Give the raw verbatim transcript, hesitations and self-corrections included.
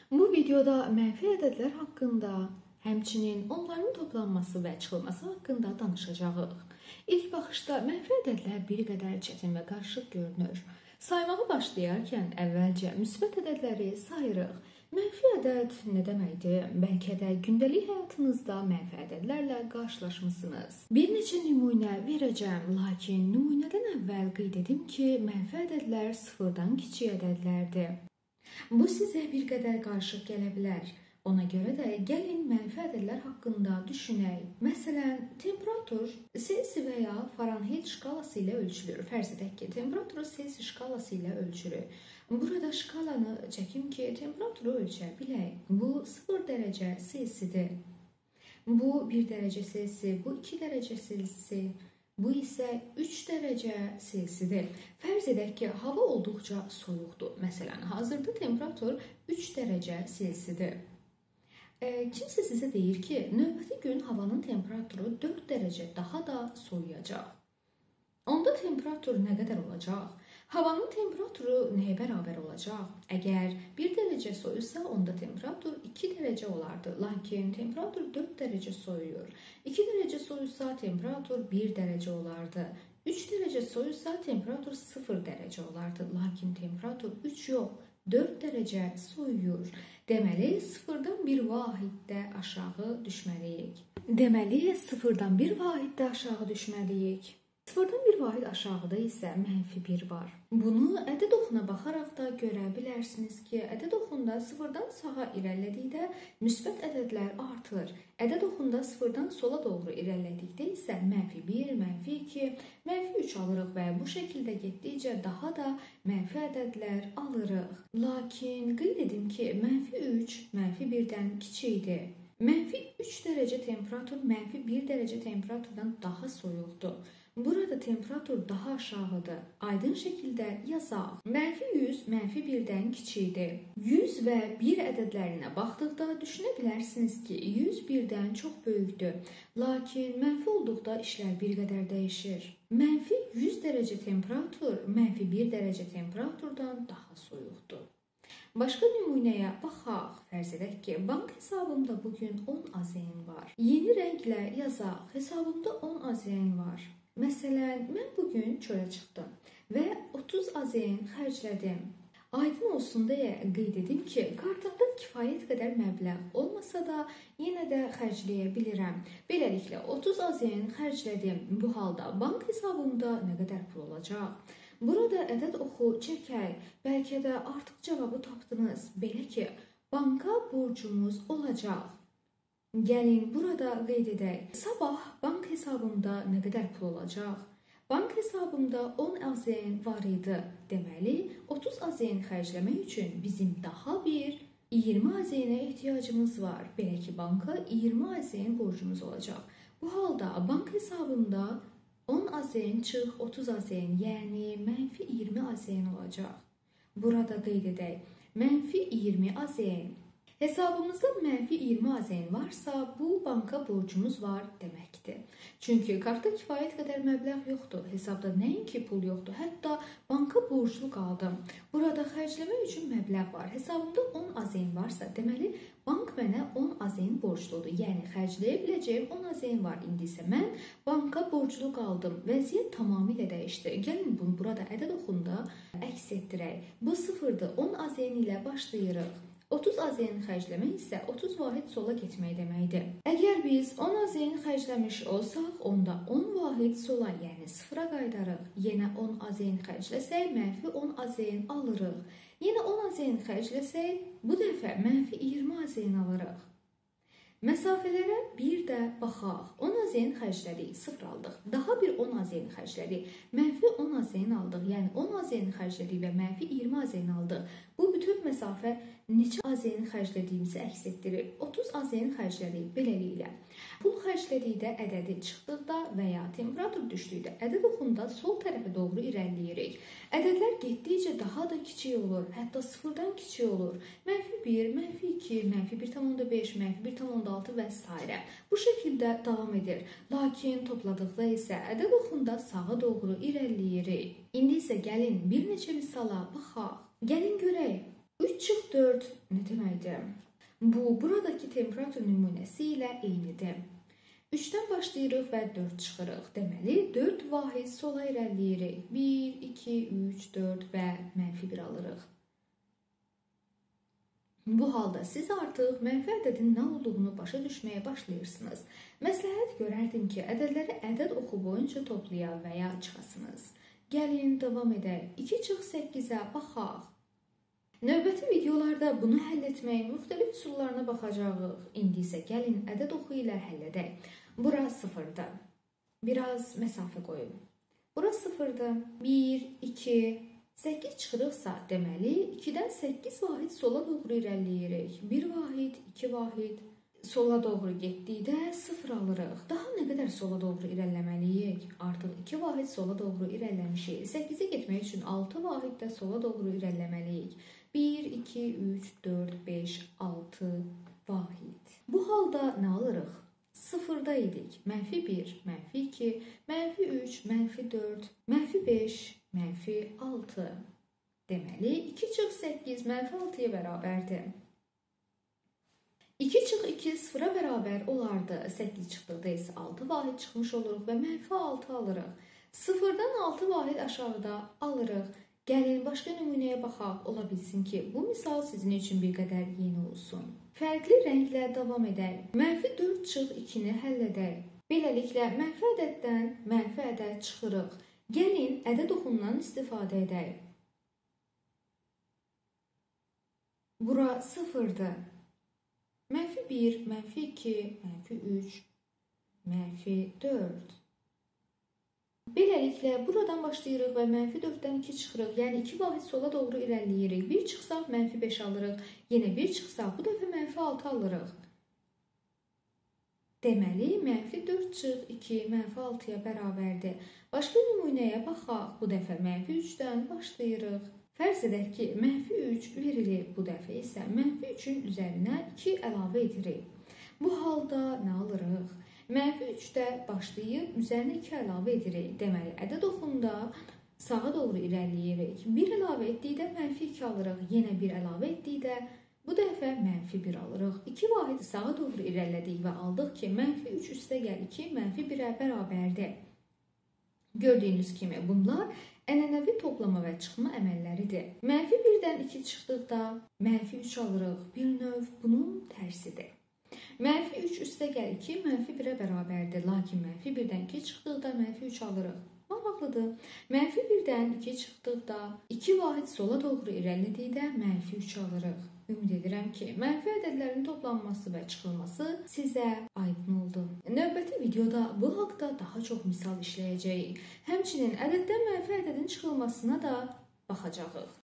Bu videoda mənfi ədədlər haqqında, həmçinin onların toplanması və çıxılması haqqında danışacağıq. İlk baxışda mənfi ədədlər bir qədər çətin və qarışıq görünür. Saymağa başlayarkən əvvəlcə müsbət ədədləri sayırıq. Mənfi ədəd nə deməkdir? Bəlkə də gündəlik həyatınızda mənfi ədədlərlə qarşılaşmısınız. Bir neçə nümunə verəcəm, lakin nümunədən əvvəl qeyd edim ki, mənfi ədədlər sıfırdan kiçik ədədlərdir. Bu sizə bir qədər qarışıq gələ bilər. Ona görə də gəlin mənfi ədədlər haqqında düşünək. Məsələn, temperatur Selsi və ya Fahrenheit şkalası ilə ölçülür. Fərz edək ki, temperaturu Selsi şkalası ilə ölçürük. Burada şkalanı çəkim ki, temperaturu ölçə bilək. Bu sıfır dərəcə Selsidir. Bu bir dərəcə Selsi, bu iki dərəcə Selsi. Bu isə üç dərəcə Selsidir. Fərz edək ki, hava olduqca soyuqdur. Məsələn, hazırda temperatur üç dərəcə Selsidir. E, kimsə sizə deyir ki, növbəti gün havanın temperaturu dörd dərəcə daha da soyuyacaq. Onda temperatur nə qədər olacaq? Havanın temperaturu nəyə bərabər olacaq? Əgər bir dərəcə soyusa, onda temperatur iki dərəcə olardı. Lakin temperatur dörd dərəcə soyuyur. iki dərəcə soyusa, temperatur bir dərəcə olardı. üç dərəcə soyusa, temperatur sıfır dərəcə olardı. Lakin temperatur üç yox, dörd dərəcə soyuyur. Deməli, sıfırdan bir vahiddə aşağı düşməliyik. Deməli, sıfırdan bir vahiddə aşağı düşməliyik. Sıfırdan bir vahid aşağıda isə mənfi bir var. Bunu ədəd oxuna baxaraq da görə bilərsiniz ki, ədəd oxunda sıfırdan sağa irəlilədikdə müsbət ədədlər artır. Ədəd oxunda sıfırdan sola doğru irəlilədikdə isə mənfi bir, mənfi iki, mənfi üç alırıq və bu şəkildə getdikcə daha da mənfi ədədlər alırıq. Lakin qeyd edim ki, mənfi üç mənfi birdən kiçikdir. Mənfi üç dərəcə temperatur mənfi bir dərəcə temperaturdan daha soyuqdur. Burada temperatur daha aşağıdır. Aydın şəkildə yazaq. Mənfi yüz mənfi birdən kiçikdir. yüz və bir ədədlərinə baxdıqda düşünə bilərsiniz ki, yüz birdən çox böyükdür. Lakin mənfi olduqda işlər bir qədər dəyişir. Mənfi yüz dərəcə temperatur mənfi bir dərəcə temperaturdan daha soyuqdur. Başqa nümunəyə baxaq. Fərz edək ki, bank hesabımda bugün on AZN var. Yeni rənglə yazaq. Hesabımda on AZN var. Məsələn, mən bugün çölə çıxdım və otuz AZN xərclədim. Aydın olsun deyə qeyd edim ki, kartımda kifayət qədər məbləğ olmasa da yenə də xərcləyə bilirəm. Beləliklə, otuz AZN xərclədim. Bu halda bank hesabımda nə qədər pul olacaq? Burada ədəd oxu çəkək. Bəlkə də artıq cavabı tapdınız. Belə ki, banka borcumuz olacaq. Gəlin burada qeyd edək. Sabah bank hesabımda nə qədər pul olacaq? Bank hesabımda on AZN var idi. Deməli, otuz AZN xərcləmək üçün bizim daha bir iyirmi AZN-ə ehtiyacımız var. Belə ki, banka iyirmi AZN borcumuz olacaq. Bu halda bank hesabımda on AZN çıx otuz AZN, yəni mənfi iyirmi AZN olacaq. Burada qeyd edək. Mənfi iyirmi AZN. Hesabımızda mənfi iyirmi AZN varsa, bu banka borcumuz var deməkdir. Çünki kartda kifayət qədər məbləğ yoxdur. Hesabda nəinki pul yoxdur, hətta banka borclu qaldım. Burada xərcləmək üçün məbləğ var. Hesabımda on AZN varsa, deməli bank mənə on AZN borcludur. Yəni xərcləyə biləcəyim on AZN var. İndi isə mən banka borclu qaldım. Vəziyyət tamamilə dəyişdi. Gəlin bunu burada ədəd oxunda əks etdirək. Bu sıfırdır. on AZN ilə başlayırıq. otuz AZN xərcləmək isə otuz vahid sola getmək deməkdir. Əgər biz on AZN xərcləmiş olsaq, onda on vahid sola, yəni sıfıra qayıdarıq. Yenə on AZN xərcləsək, mənfi on AZN alırıq. Yenə on AZN xərcləsək, bu dəfə mənfi iyirmi AZN alırıq. Məsafələrə bir də baxaq. on AZN xərclədik, sıfır aldıq. Daha bir on AZN xərclədik, mənfi on AZN aldıq. Yəni on AZN xərclədik və mənfi iyirmi AZN aldıq. Bu bütün məsafə neçə AZN xərclədiyimizi əks etdirir. otuz AZN xərclədik beləliklə. Pul xərclədikdə ədədi çıxdıqda və ya temperatur düşdükdə ədəd oxunda sol tərəfə doğru irəliləyirik. Ədədlər getdikcə daha da kiçik olur, hətta sıfırdan kiçik olur. Mənfi bir, mənfi iki, mənfi bir tam onda beş, mənfi bir tam onda altı və s. Bu şəkildə davam edir. Lakin topladıqda isə ədəd oxunda sağa doğru irəliləyirik. İndi isə gəlin bir neçə misala baxaq. Gəlin görək. üç çıx dörd nə deməkdir? Bu, buradakı temperatur nümunəsi ilə eynidir. üçdən başlayırıq və dörd çıxırıq. Deməli, dörd vahid sola irəliləyirik. bir, iki, üç, dörd və mənfi bir alırıq. Bu halda siz artıq mənfi ədədin nə olduğunu başa düşməyə başlayırsınız. Məsləhət görərdim ki, ədədləri ədəd oxu boyunca toplaya və ya çıxasınız. Gəlin, davam edək. iki çıx səkkizə baxaq. Növbəti videolarda bunu həll etməyin müxtəlif üsullarına baxacağıq. İndi isə gəlin ədəd oxu ilə həll edək. Bura sıfırdır. Biraz məsafə qoyum. Bura sıfırdır. bir, iki, səkkiz çıxırıqsa, deməli ikidən səkkiz vahid sola doğru irəliləyirik. bir vahid, iki vahid sola doğru getdikdə sıfır alırıq. Daha nə qədər sola doğru irəliləməliyik? Artıq iki vahid sola doğru irəliləmişik. səkkizə getmək üçün altı vahid də sola doğru irəliləməliyik. bir, iki, üç, dörd, beş, altı vahid. Bu halda nə alırıq? sıfırda idik. Mənfi bir, mənfi iki, mənfi üç, mənfi dörd, mənfi beş, mənfi altı. Deməli, iki çıx səkkiz mənfi altıya bərabərdir. iki çıx iki sıfıra bərabər olardı. səkkiz çıxdıqda isə altı vahid çıxmış oluruq və mənfi altı alırıq. sıfırdan altı vahid aşağıda alırıq. Gəlin, başqa nümunəyə baxaq. Ola bilsin ki, bu misal sizin üçün bir qədər yeni olsun. Fərqli rənglə davam edək. Mənfi dörd çıx ikini həll edək. Beləliklə, mənfi ədəddən mənfi ədəd çıxırıq. Gəlin, ədəd oxundan istifadə edək. Bura sıfırdır. Mənfi bir, mənfi iki, mənfi üç, mənfi dörd. Beləliklə, buradan başlayırıq və mənfi dörddən iki çıxırıq. Yəni iki vahid sola doğru irəliləyirik. bir çıxsaq mənfi beş alırıq. Yenə bir çıxsaq bu dəfə mənfi altı alırıq. Deməli, mənfi dörd çıx iki mənfi altıya bərabərdir. Başqa nümunəyə baxaq. Bu dəfə mənfi üçdən başlayırıq. Fərz edək ki, mənfi üç verilir. Bu dəfə isə mənfi üçün üzərinə iki əlavə edirik. Bu halda nə alırıq? Mənfi üçdə başlayıb üzərinə iki əlavə edirik. Deməli, ədəd oxunda sağa doğru irəliləyirik. bir əlavə etdikdə mənfi iki alırıq. Yenə bir əlavə etdikdə bu dəfə mənfi bir alırıq. iki vahid sağa doğru irəlilədik və aldıq ki, mənfi üç üstə gəl iki mənfi birə bərabərdir. Gördüyünüz kimi bunlar ənənəvi toplama və çıxma əməlləridir. Mənfi birdən iki çıxdıqda mənfi üç alırıq. Bir növ bunun tərsidir. Mənfi üç üstə gəl iki mənfi birə bərabərdir. Lakin mənfi birdən iki çıxdıqda mənfi üç alırıq. Maraqlıdır. Mənfi birdən iki çıxdıqda iki vahid sola doğru irəlilədikdə mənfi üç alırıq. Ümid edirəm ki, mənfi ədədlərin toplanması və çıxılması sizə aydın oldu. Növbəti videoda bu haqda daha çox misal işləyəcəyik. Həmçinin ədəddən mənfi ədədin çıxılmasına da baxacağıq.